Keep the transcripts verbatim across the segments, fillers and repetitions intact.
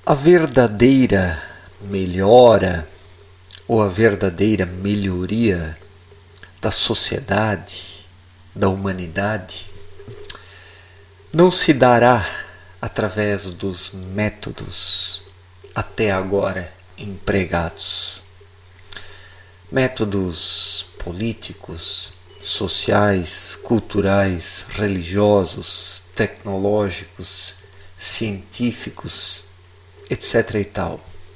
A verdadeira melhora ou a verdadeira melhoria da sociedade, da humanidade, não se dará através dos métodos até agora empregados. Métodos políticos, sociais, culturais, religiosos, tecnológicos, científicos, etc e tal.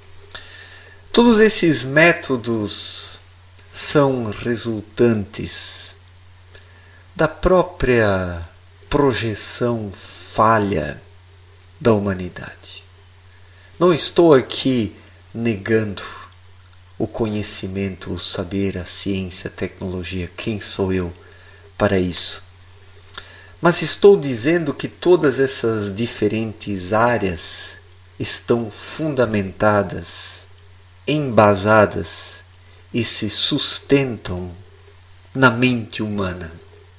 Todos esses métodos são resultantes da própria projeção falha da humanidade. Não estou aqui negando o conhecimento, o saber, a ciência, a tecnologia. Quem sou eu para isso? Mas estou dizendo que todas essas diferentes áreas estão fundamentadas, embasadas e se sustentam na mente humana,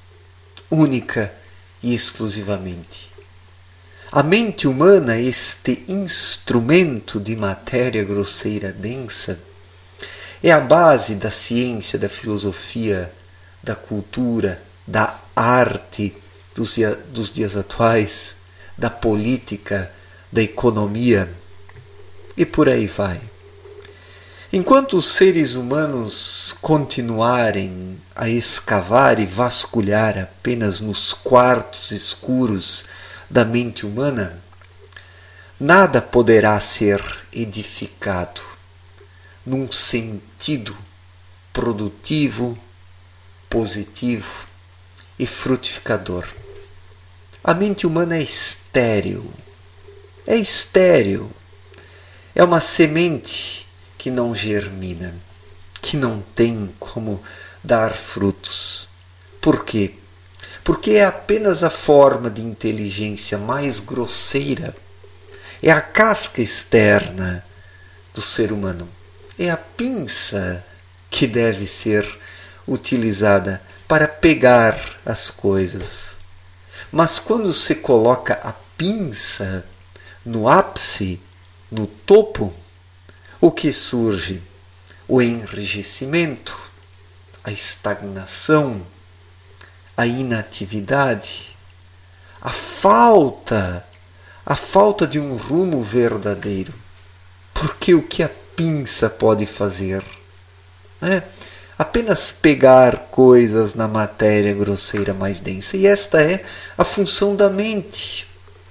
única e exclusivamente. A mente humana, este instrumento de matéria grosseira densa, é a base da ciência, da filosofia, da cultura, da arte dos, dos dias atuais, da política, da economia e por aí vai. Enquanto os seres humanos continuarem a escavar e vasculhar apenas nos quartos escuros da mente humana, nada poderá ser edificado num sentido produtivo, positivo e frutificador. A mente humana é estéril. É estéril. É uma semente que não germina, que não tem como dar frutos. Por quê? Porque é apenas a forma de inteligência mais grosseira. É a casca externa do ser humano. É a pinça que deve ser utilizada para pegar as coisas. Mas quando se coloca a pinça no ápice, no topo, o que surge? O enrijecimento, a estagnação, a inatividade, a falta, a falta de um rumo verdadeiro. Porque o que a pinça pode fazer? É apenas pegar coisas na matéria grosseira mais densa. E esta é a função da mente.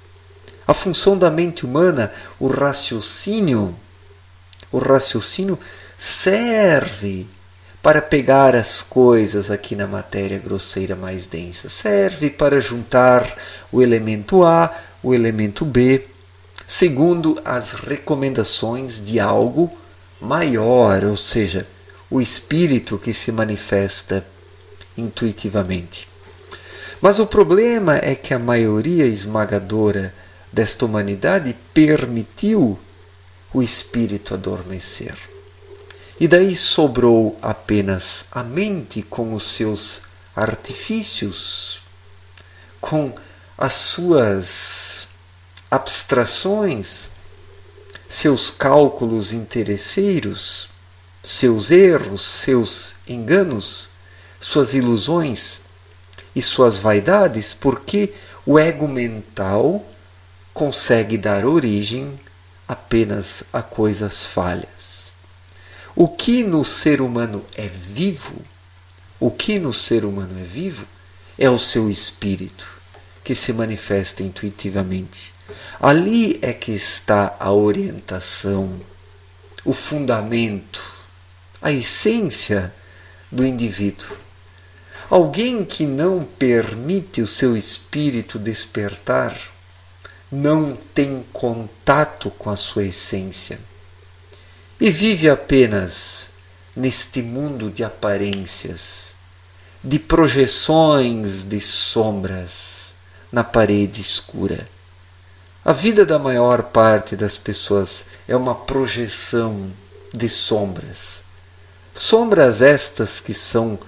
A função da mente humana, o raciocínio, o raciocínio serve para pegar as coisas aqui na matéria grosseira mais densa. Serve para juntar o elemento A, o elemento B, segundo as recomendações de algo maior, ou seja, o espírito que se manifesta intuitivamente. Mas o problema é que a maioria esmagadora desta humanidade permitiu o espírito adormecer. E daí sobrou apenas a mente com os seus artifícios, com as suas abstrações, seus cálculos interesseiros, seus erros, seus enganos, suas ilusões e suas vaidades, porque o ego mental consegue dar origem apenas a coisas falhas. O que no ser humano é vivo, o que no ser humano é vivo, é o seu espírito, que se manifesta intuitivamente. Ali é que está a orientação, o fundamento, a essência do indivíduo. Alguém que não permite o seu espírito despertar, não tem contato com a sua essência e vive apenas neste mundo de aparências, de projeções de sombras na parede escura. A vida da maior parte das pessoas é uma projeção de sombras. Sombras estas que são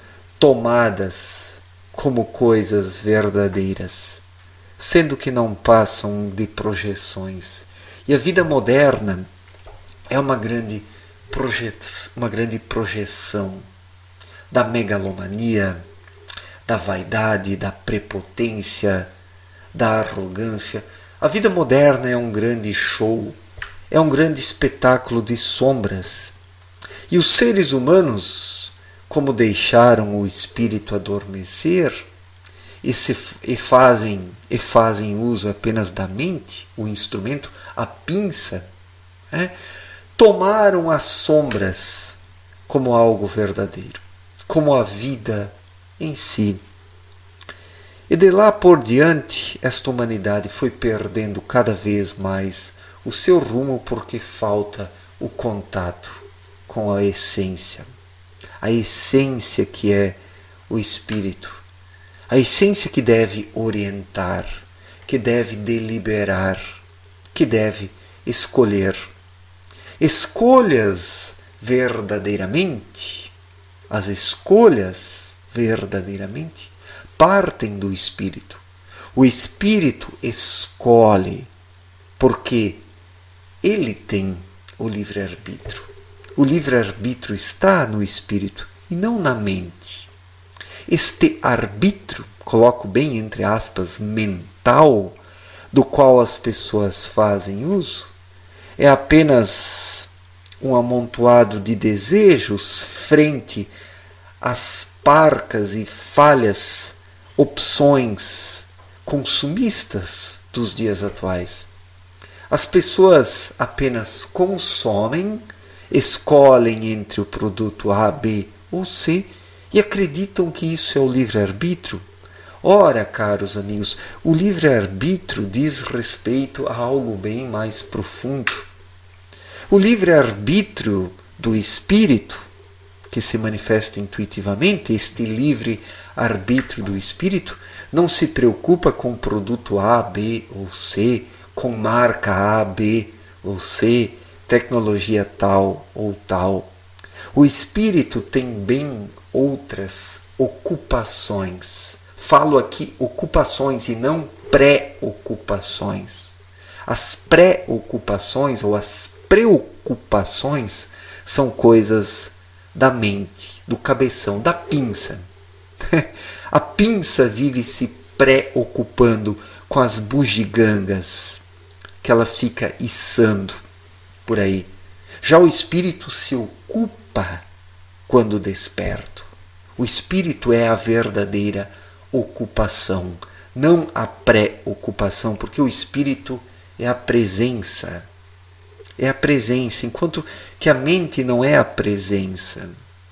tomadas como coisas verdadeiras, sendo que não passam de projeções. E a vida moderna é uma grande, proje uma grande projeção da megalomania, da vaidade, da prepotência, da arrogância. A vida moderna é um grande show, é um grande espetáculo de sombras. E os seres humanos, como deixaram o espírito adormecer e, se, e, fazem, e fazem uso apenas da mente, o instrumento, a pinça, né, tomaram as sombras como algo verdadeiro, como a vida em si. E de lá por diante, esta humanidade foi perdendo cada vez mais o seu rumo porque falta o contato com a essência. A essência que é o Espírito. A essência que deve orientar, que deve deliberar, que deve escolher. Escolhas verdadeiramente, as escolhas verdadeiramente partem do Espírito. O Espírito escolhe porque ele tem o livre-arbítrio. O livre-arbítrio está no Espírito e não na mente. Este arbítrio, coloco bem entre aspas, mental, do qual as pessoas fazem uso, é apenas um amontoado de desejos frente às parcas e falhas opções consumistas dos dias atuais. As pessoas apenas consomem, escolhem entre o produto A, B ou C e acreditam que isso é o livre-arbítrio. Ora, caros amigos, o livre-arbítrio diz respeito a algo bem mais profundo. O livre-arbítrio do espírito, que se manifesta intuitivamente, este livre-arbítrio do espírito, não se preocupa com produto A, B ou C, com marca A, B ou C, tecnologia tal ou tal. O espírito tem bem outras ocupações. Falo aqui ocupações e não pré-ocupações. As pré-ocupações ou as preocupações são coisas da mente, do cabeção, da pinça. A pinça vive se preocupando com as bugigangas que ela fica içando por aí. Já o espírito se ocupa quando desperto. O espírito é a verdadeira ocupação, não a pré-ocupação, porque o espírito é a presença. É a presença, enquanto que a mente não é a presença.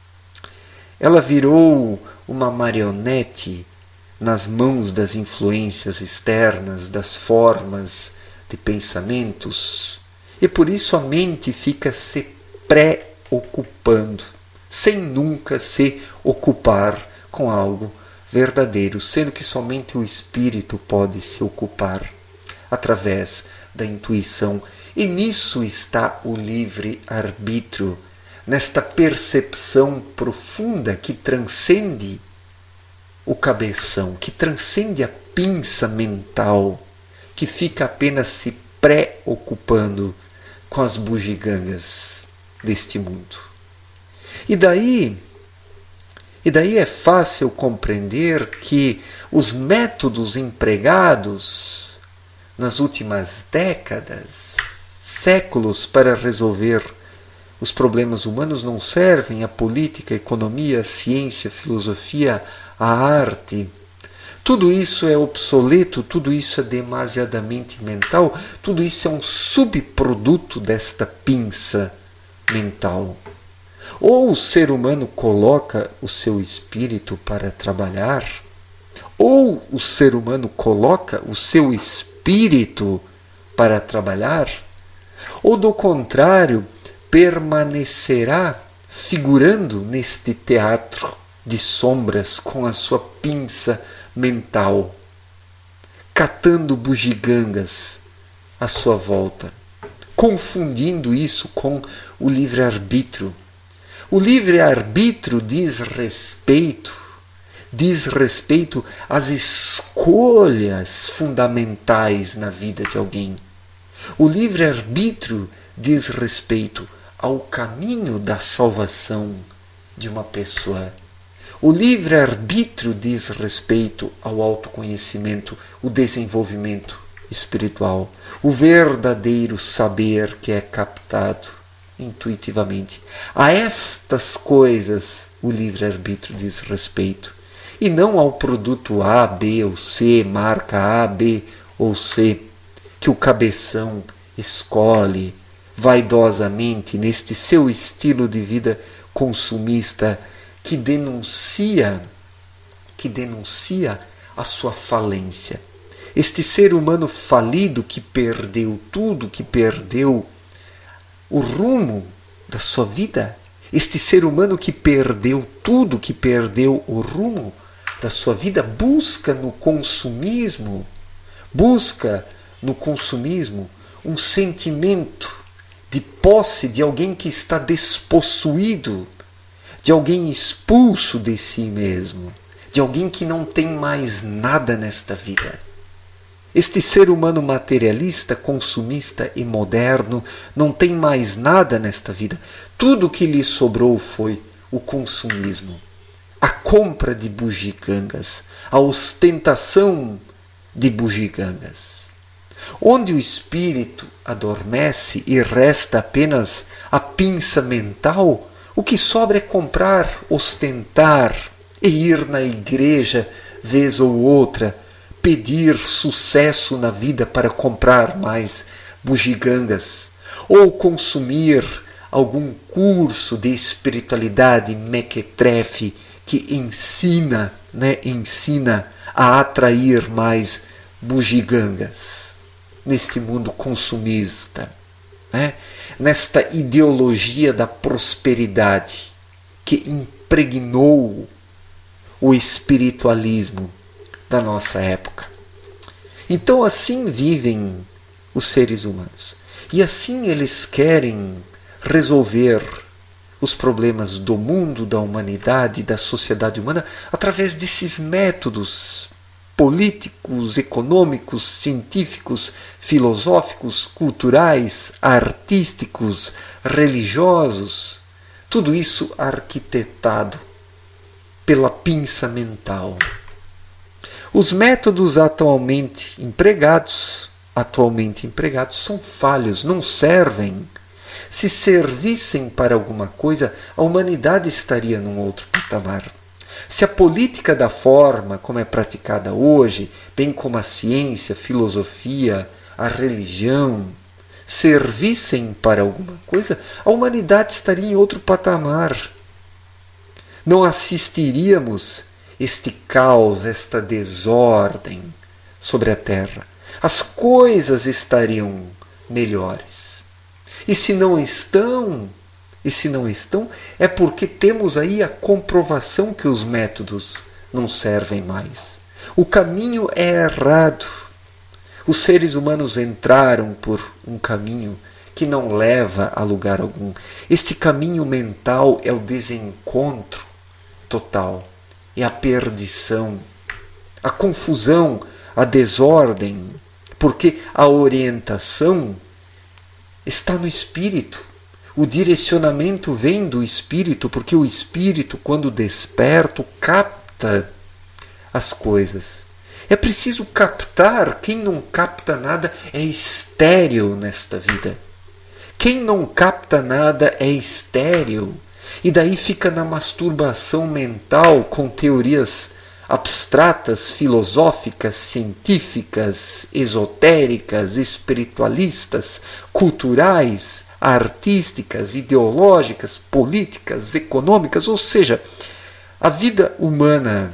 Ela virou uma marionete nas mãos das influências externas, das formas de pensamentos, e por isso a mente fica se preocupando, sem nunca se ocupar com algo verdadeiro, sendo que somente o espírito pode se ocupar através da intuição. E nisso está o livre-arbítrio, nesta percepção profunda que transcende o cabeção, que transcende a pinça mental, que fica apenas se preocupando com as bugigangas deste mundo. E daí, e daí é fácil compreender que os métodos empregados nas últimas décadas, séculos, para resolver os problemas humanos não servem. A política, a economia, a ciência, a filosofia, a arte. Tudo isso é obsoleto, tudo isso é demasiadamente mental, tudo isso é um subproduto desta pinça mental. Ou o ser humano coloca o seu espírito para trabalhar, ou o ser humano coloca o seu espírito para trabalhar, ou do contrário, permanecerá figurando neste teatro de sombras com a sua pinça mental, catando bugigangas à sua volta, confundindo isso com o livre-arbítrio. O livre-arbítrio diz respeito, diz respeito às escolhas fundamentais na vida de alguém. O livre-arbítrio diz respeito ao caminho da salvação de uma pessoa. O livre-arbítrio diz respeito ao autoconhecimento, o desenvolvimento espiritual, o verdadeiro saber que é captado intuitivamente. A estas coisas o livre-arbítrio diz respeito, e não ao produto A, B ou C, marca A, B ou C, que o cabeção escolhe vaidosamente neste seu estilo de vida consumista que denuncia, que denuncia a sua falência. Este ser humano falido que perdeu tudo, que perdeu o rumo da sua vida, este ser humano que perdeu tudo, que perdeu o rumo da sua vida, busca no consumismo, busca no consumismo um sentimento de posse de alguém que está despossuído, de alguém expulso de si mesmo, de alguém que não tem mais nada nesta vida. Este ser humano materialista, consumista e moderno não tem mais nada nesta vida. Tudo que lhe sobrou foi o consumismo, a compra de bugigangas, a ostentação de bugigangas. Onde o espírito adormece e resta apenas a pinça mental, o que sobra é comprar, ostentar e ir na igreja vez ou outra, pedir sucesso na vida para comprar mais bugigangas, ou consumir algum curso de espiritualidade mequetrefe que ensina, né, ensina a atrair mais bugigangas neste mundo consumista, né? Nesta ideologia da prosperidade que impregnou o espiritualismo da nossa época. Então assim vivem os seres humanos. E assim eles querem resolver os problemas do mundo, da humanidade, da sociedade humana, através desses métodos políticos, econômicos, científicos, filosóficos, culturais, artísticos, religiosos. Tudo isso arquitetado pela pinça mental. Os métodos atualmente empregados, atualmente empregados são falhos, não servem. Se servissem para alguma coisa, a humanidade estaria num outro patamar. Se a política da forma como é praticada hoje, bem como a ciência, a filosofia, a religião, servissem para alguma coisa, a humanidade estaria em outro patamar. Não assistiríamos este caos, esta desordem sobre a Terra. As coisas estariam melhores. E se não estão, e se não estão, é porque temos aí a comprovação que os métodos não servem mais. O caminho é errado. Os seres humanos entraram por um caminho que não leva a lugar algum. Este caminho mental é o desencontro total, é a perdição, a confusão, a desordem, porque a orientação está no espírito. O direcionamento vem do espírito, porque o espírito, quando desperto, capta as coisas. É preciso captar. Quem não capta nada é estéril nesta vida. Quem não capta nada é estéril. E daí fica na masturbação mental com teorias abstratas, filosóficas, científicas, esotéricas, espiritualistas, culturais, artísticas, ideológicas, políticas, econômicas. Ou seja, a vida humana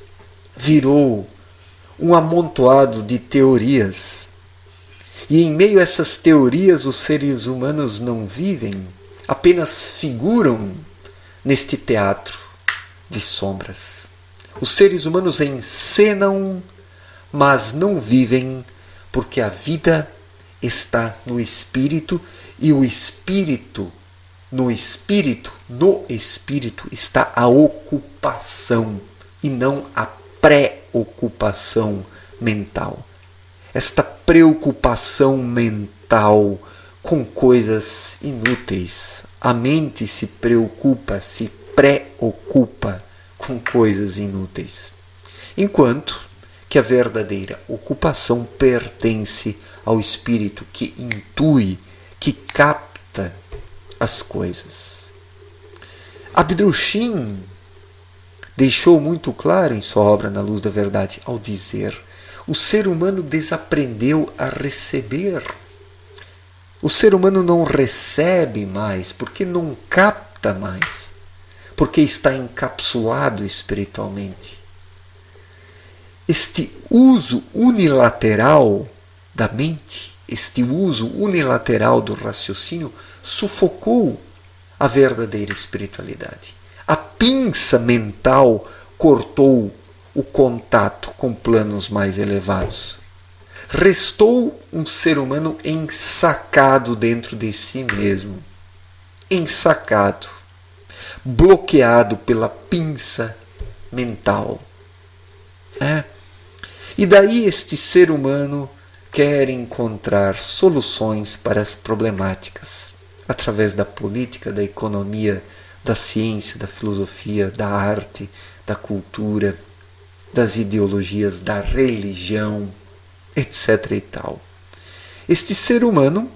virou um amontoado de teorias. E em meio a essas teorias, os seres humanos não vivem, apenas figuram neste teatro de sombras. Os seres humanos encenam, mas não vivem, porque a vida está no espírito, e o espírito, no espírito, no espírito está a ocupação e não a preocupação mental. Esta preocupação mental mental com coisas inúteis. A mente se preocupa, se preocupa com coisas inúteis. Enquanto que a verdadeira ocupação pertence ao espírito que intui, que capta as coisas. Abdrushim deixou muito claro em sua obra Na Luz da Verdade ao dizer: o ser humano desaprendeu a receber. O ser humano não recebe mais porque não capta mais, porque está encapsulado espiritualmente. Este uso unilateral da mente, este uso unilateral do raciocínio, sufocou a verdadeira espiritualidade. A pinça mental cortou o contato com planos mais elevados. Restou um ser humano ensacado dentro de si mesmo, ensacado, bloqueado pela pinça mental. É. E daí este ser humano quer encontrar soluções para as problemáticas através da política, da economia, da ciência, da filosofia, da arte, da cultura, das ideologias, da religião, etc e tal. Este ser humano,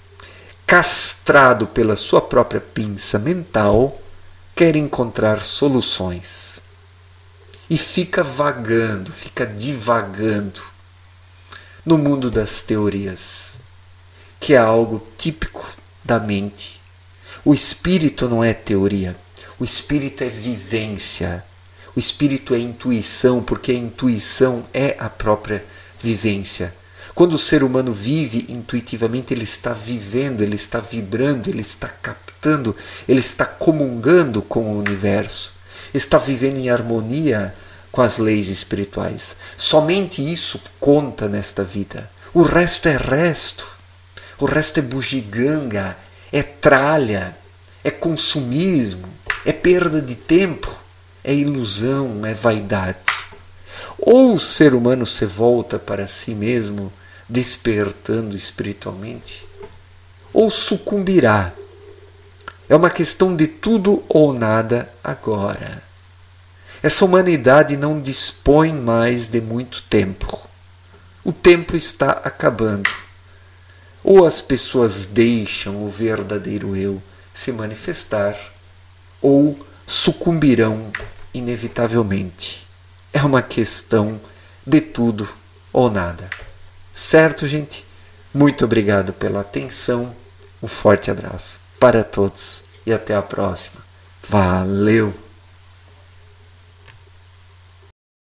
castrado pela sua própria pinça mental, quer encontrar soluções. E fica vagando, fica divagando no mundo das teorias, que é algo típico da mente. O espírito não é teoria, o espírito é vivência, o espírito é intuição, porque a intuição é a própria vivência. Quando o ser humano vive intuitivamente, ele está vivendo, ele está vibrando, ele está captando, ele está comungando com o universo. Está vivendo em harmonia com as leis espirituais. Somente isso conta nesta vida. O resto é resto. O resto é bugiganga, é tralha, é consumismo, é perda de tempo, é ilusão, é vaidade. Ou o ser humano se volta para si mesmo, despertando espiritualmente, ou sucumbirá. É uma questão de tudo ou nada agora. Essa humanidade não dispõe mais de muito tempo. O tempo está acabando. Ou as pessoas deixam o verdadeiro eu se manifestar, ou sucumbirão inevitavelmente. É uma questão de tudo ou nada. Certo, gente? Muito obrigado pela atenção. Um forte abraço para todos e até a próxima. Valeu!